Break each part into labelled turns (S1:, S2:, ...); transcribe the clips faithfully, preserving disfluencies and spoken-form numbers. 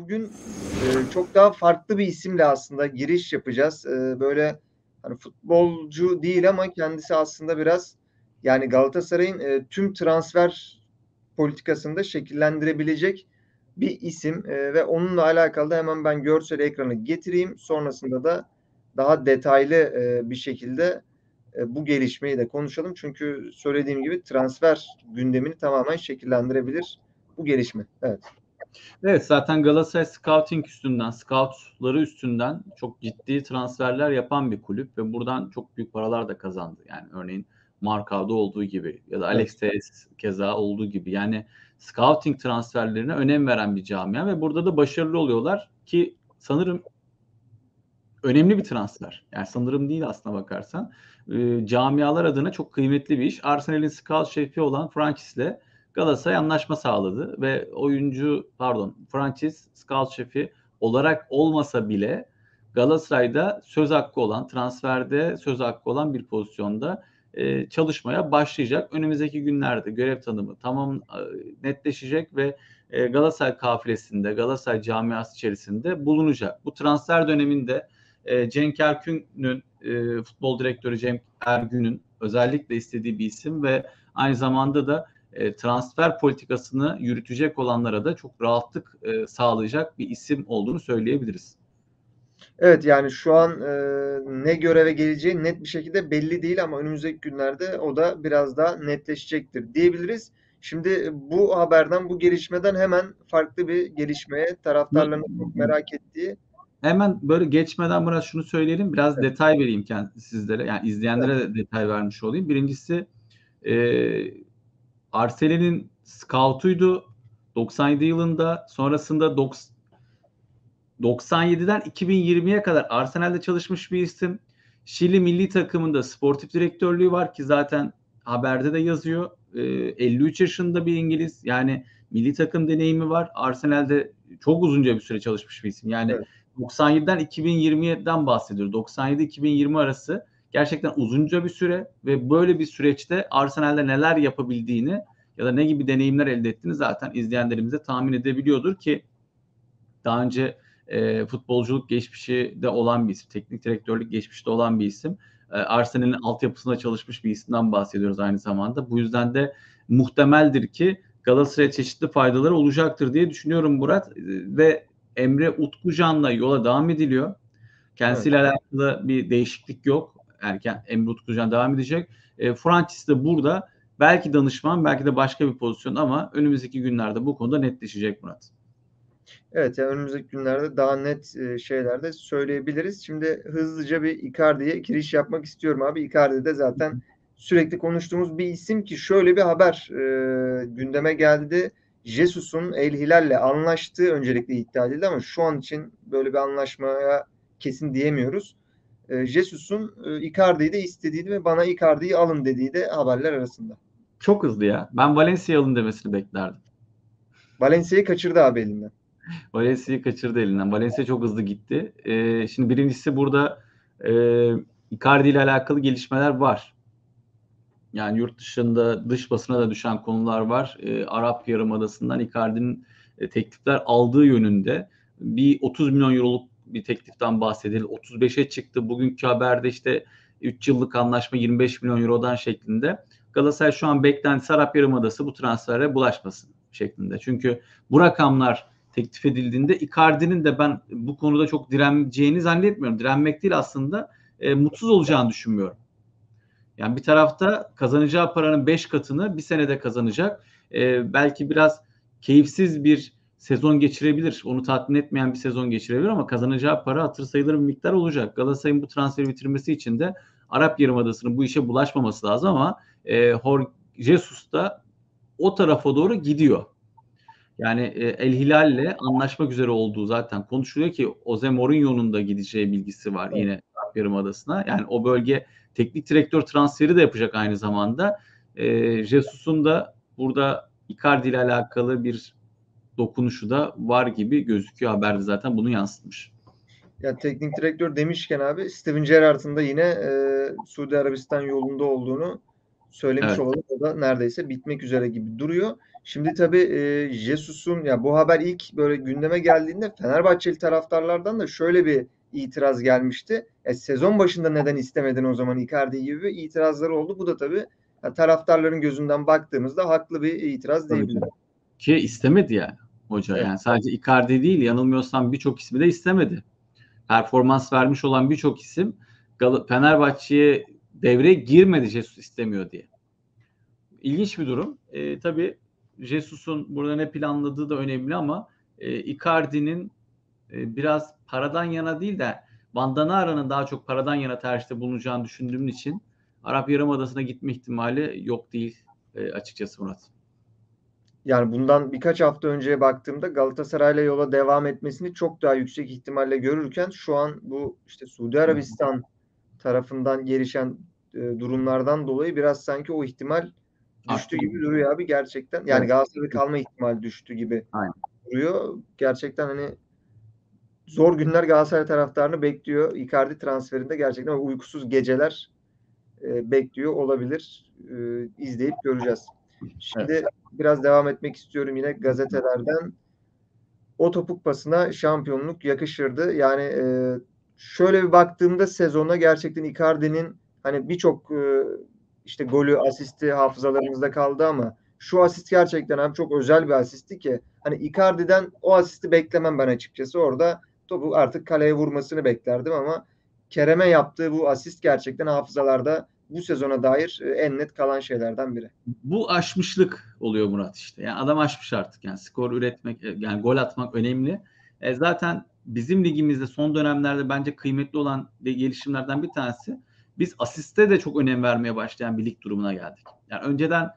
S1: bugün e, çok daha farklı bir isimle aslında giriş yapacağız. E, böyle hani futbolcu değil ama kendisi aslında biraz yani Galatasaray'ın e, tüm transfer politikasını da şekillendirebilecek bir isim e, ve onunla alakalı da hemen ben görsel ekranı getireyim. Sonrasında da daha detaylı e, bir şekilde e, bu gelişmeyi de konuşalım. Çünkü söylediğim gibi transfer gündemini tamamen şekillendirebilir bu gelişme. Evet.
S2: Evet, zaten Galatasaray scouting üstünden, scoutları üstünden çok ciddi transferler yapan bir kulüp ve buradan çok büyük paralar da kazandı. Yani örneğin Markao'da olduğu gibi ya da Alex
S1: Evet.
S2: Telles keza olduğu gibi. Yani scouting transferlerine önem veren bir camia ve burada da başarılı oluyorlar ki sanırım önemli bir transfer. Yani sanırım değil aslına bakarsan. E, camialar adına çok kıymetli bir iş. Arsenal'in scout şefi olan Francis'le Galatasaray anlaşma sağladı ve oyuncu pardon Francis scout şefi olarak olmasa bile Galatasaray'da söz hakkı olan, transferde söz hakkı olan bir pozisyonda e, çalışmaya başlayacak. Önümüzdeki günlerde görev tanımı tamam e, netleşecek ve e, Galatasaray kafilesinde, Galatasaray camiası içerisinde bulunacak. Bu transfer döneminde e, Cenk Ergün'ün, e, futbol direktörü Cenk Ergün'ün özellikle istediği bir isim ve aynı zamanda da e, transfer politikasını yürütecek olanlara da çok rahatlık e, sağlayacak bir isim olduğunu söyleyebiliriz.
S1: Evet yani şu an e, ne göreve geleceği net bir şekilde belli değil ama önümüzdeki günlerde o da biraz daha netleşecektir diyebiliriz. Şimdi bu haberden, bu gelişmeden hemen farklı bir gelişmeye taraftarların çok merak ettiği.
S2: Hemen böyle geçmeden biraz şunu söyleyelim, biraz
S1: Evet,
S2: detay vereyim kend- sizlere, yani izleyenlere
S1: evet,
S2: de detay vermiş olayım. Birincisi e, Arsenal'in scout'uydu doksan yedi yılında, sonrasında doksan yediden iki bin yirmiye kadar Arsenal'de çalışmış bir isim. Şili milli takımında sportif direktörlüğü var ki zaten haberde de yazıyor. Ee, elli üç yaşında bir İngiliz. Yani milli takım deneyimi var. Arsenal'de çok uzunca bir süre çalışmış bir isim. Yani
S1: evet.
S2: doksan yediden iki bin yirmiden bahsediyoruz. doksan yedi iki bin yirmi arası gerçekten uzunca bir süre ve böyle bir süreçte Arsenal'de neler yapabildiğini ya da ne gibi deneyimler elde ettiğini zaten izleyenlerimiz de tahmin edebiliyordur ki daha önce e, futbolculuk geçmişi de olan bir isim. Teknik direktörlük geçmişi de olan bir isim. E, Arsenal'in altyapısında çalışmış bir isimden bahsediyoruz aynı zamanda. Bu yüzden de muhtemeldir ki Galatasaray'a çeşitli faydaları olacaktır diye düşünüyorum Murat. E, ve Emre Utkucan'la yola devam ediliyor.
S1: Evet.
S2: Kendisiyle alakalı bir değişiklik yok. Erken Emre Utkucan devam edecek. E, Francis de burada belki danışman, belki de başka bir pozisyon ama önümüzdeki günlerde bu konuda netleşecek Murat.
S1: Evet, yani önümüzdeki günlerde daha net e, şeyler de söyleyebiliriz. Şimdi hızlıca bir Icardi'ye giriş yapmak istiyorum abi. Icardi de zaten sürekli konuştuğumuz bir isim ki şöyle bir haber e, gündeme geldi. Jesus'un El Hilal'le anlaştığı öncelikle iddia edildi ama şu an için böyle bir anlaşmaya kesin diyemiyoruz. E, Jesus'un e, Icardi'yi de istediğini ve bana Icardi'yi alın dediği de haberler arasında.
S2: Çok hızlı ya. Ben Valencia'yı alın demesini beklerdim.
S1: Valencia'yı kaçırdı abi elinden.
S2: Valencia'yı kaçırdı elinden. Valencia çok hızlı gitti. Ee, şimdi birincisi burada e, Icardi ile alakalı gelişmeler var. Yani yurt dışında dış basına da düşen konular var. E, Arap Yarımadası'ndan Icardi'nin e, teklifler aldığı yönünde bir otuz milyon euroluk bir tekliften bahsedildi. otuz beşe çıktı. Bugünkü haberde işte üç yıllık anlaşma yirmi beş milyon eurodan şeklinde. Galatasaray şu an beklentisi Arap Yarımadası bu transfere bulaşmasın şeklinde. Çünkü bu rakamlar teklif edildiğinde Icardi'nin de ben bu konuda çok direneceğini zannetmiyorum. Direnmek değil aslında e, mutsuz olacağını düşünmüyorum. Yani bir tarafta kazanacağı paranın beş katını bir senede kazanacak. Ee, belki biraz keyifsiz bir sezon geçirebilir. Onu tatmin etmeyen bir sezon geçirebilir ama kazanacağı para hatır sayılır bir miktar olacak. Galatasaray'ın bu transferi bitirmesi için de Arap Yarımadası'nın bu işe bulaşmaması lazım ama e, Jorge Jesus da o tarafa doğru gidiyor. Yani e, El Hilal'le anlaşmak üzere olduğu zaten konuşuluyor ki Jose Mourinho'nun da gideceği bilgisi var
S1: Evet.
S2: yine Arap Yarımadası'na. Yani o bölge teknik direktör transferi de yapacak aynı zamanda. E, Jesus'un da burada Icardi ile alakalı bir dokunuşu da var gibi gözüküyor. Haberde zaten bunu yansıtmış.
S1: Ya teknik direktör demişken abi Steven Gerrard'ın da yine e, Suudi Arabistan yolunda olduğunu söylemiş
S2: Evet.
S1: olalım. O da neredeyse bitmek üzere gibi duruyor. Şimdi tabii e, Jesus'un ya bu haber ilk böyle gündeme geldiğinde Fenerbahçeli taraftarlardan da şöyle bir itiraz gelmişti. E, sezon başında neden istemedin o zaman Icardi gibi bir itirazları oldu. Bu da tabii ya, taraftarların gözünden baktığımızda haklı bir itiraz
S2: Tabii
S1: diyebilirim.
S2: canım. Ki istemedi yani hoca.
S1: Evet.
S2: Yani sadece Icardi değil, yanılmıyorsam birçok ismi de istemedi. Performans vermiş olan birçok isim Gal- Fenerbahçe'ye devreye girmedi Jesus istemiyor diye. İlginç bir durum. E, tabii Jesus'un burada ne planladığı da önemli ama e, Icardi'nin e, biraz paradan yana değil de Van Danara'nın daha çok paradan yana tercihte bulunacağını düşündüğüm için Arap Yarımadası'na gitme ihtimali yok değil e, açıkçası Murat.
S1: Yani bundan birkaç hafta önceye baktığımda Galatasaray'la yola devam etmesini çok daha yüksek ihtimalle görürken şu an bu işte Suudi Arabistan tarafından gelişen e, durumlardan dolayı biraz sanki o ihtimal düştü
S2: Arttı
S1: gibi
S2: gibi.
S1: duruyor abi gerçekten. Yani
S2: Evet.
S1: Galatasaray'da kalma ihtimali düştü gibi
S2: Aynen.
S1: duruyor. Gerçekten hani zor günler Galatasaray taraftarını bekliyor. Icardi transferinde gerçekten uykusuz geceler e, bekliyor olabilir. E, izleyip göreceğiz.
S2: Evet.
S1: Şimdi biraz devam etmek istiyorum yine gazetelerden. O topuk pasına şampiyonluk yakışırdı. Yani e, şöyle bir baktığımda sezona gerçekten Icardi'nin hani birçok e, işte golü, asisti hafızalarımızda kaldı ama şu asist gerçekten abi çok özel bir asisti ki hani Icardi'den o asisti beklemem ben açıkçası. Orada topu artık kaleye vurmasını beklerdim ama Kerem'e yaptığı bu asist gerçekten hafızalarda bu sezona dair e, en net kalan şeylerden biri.
S2: Bu aşmışlık oluyor Murat işte. Yani adam aşmış artık. Yani skor üretmek, e, yani gol atmak önemli. E, zaten bizim ligimizde son dönemlerde bence kıymetli olan gelişimlerden bir tanesi biz asiste de çok önem vermeye başlayan bir lig durumuna geldik. Yani önceden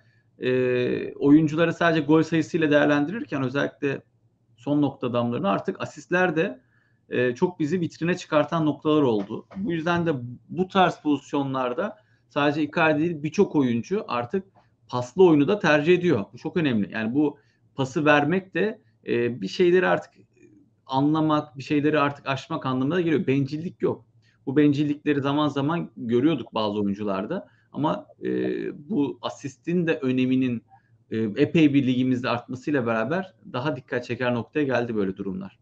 S2: e, oyuncuları sadece gol sayısıyla değerlendirirken özellikle son nokta adamlarını artık asistler de e, çok bizi vitrine çıkartan noktalar oldu. Bu yüzden de bu tarz pozisyonlarda sadece Icardi değil birçok oyuncu artık paslı oyunu da tercih ediyor. Bu çok önemli. Yani bu pası vermek de e, bir şeyleri artık anlamak, bir şeyleri artık aşmak anlamına da geliyor. Bencillik yok. Bu bencillikleri zaman zaman görüyorduk bazı oyuncularda. Ama e, bu asistin de öneminin e, epey bir ligimizde artmasıyla beraber daha dikkat çeker noktaya geldi böyle durumlar.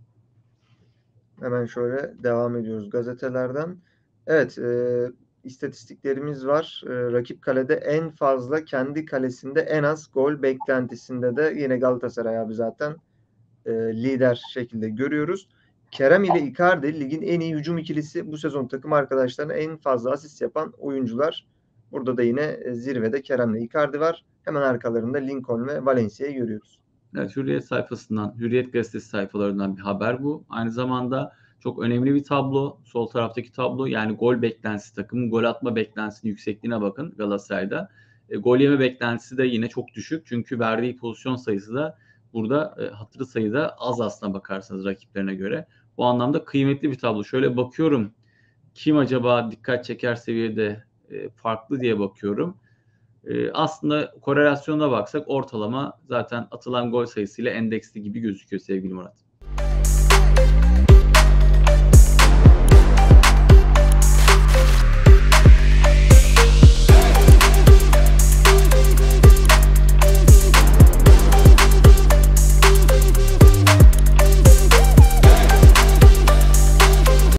S1: Hemen şöyle devam ediyoruz gazetelerden. Evet, e, istatistiklerimiz var. E, rakip kalede en fazla kendi kalesinde en az gol beklentisinde de yine Galatasaray abi zaten e, lider şekilde görüyoruz. Kerem ile Icardi ligin en iyi hücum ikilisi bu sezon takım arkadaşlarına en fazla asist yapan oyuncular. Burada da yine e, zirvede Kerem ile Icardi var. Hemen arkalarında Lincoln ve Valencia'yı görüyoruz.
S2: Evet, Hürriyet sayfasından, Hürriyet gazetesi sayfalarından bir haber bu. Aynı zamanda çok önemli bir tablo. Sol taraftaki tablo yani gol beklentisi, takımın gol atma beklentisinin yüksekliğine bakın Galatasaray'da. E, gol yeme beklentisi de yine çok düşük. Çünkü verdiği pozisyon sayısı da burada e, hatırı sayıda az aslına bakarsanız rakiplerine göre. Bu anlamda kıymetli bir tablo. Şöyle bakıyorum kim acaba dikkat çeker seviyede e, farklı diye bakıyorum. E, aslında korelasyona baksak ortalama zaten atılan gol sayısıyla endeksli gibi gözüküyor sevgili Murat.